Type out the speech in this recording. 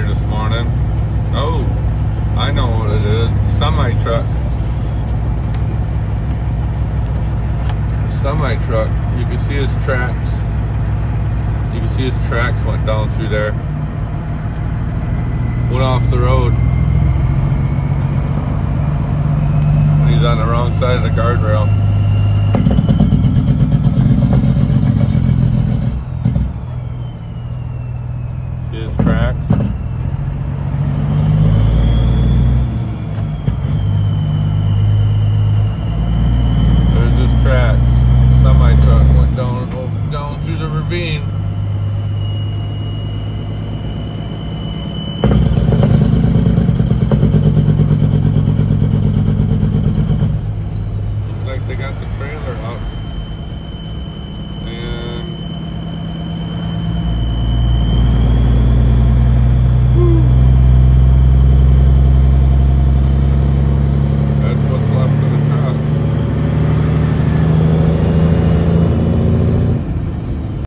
here this morning. Oh, I know what it is. Semi-truck. Semi-truck. You can see his tracks. You can see his tracks went down through there. Went off the road. He's on the wrong side of the guardrail. See his tracks. There's his tracks. Semi-truck went down through the ravine. Looks like they got the trailer up.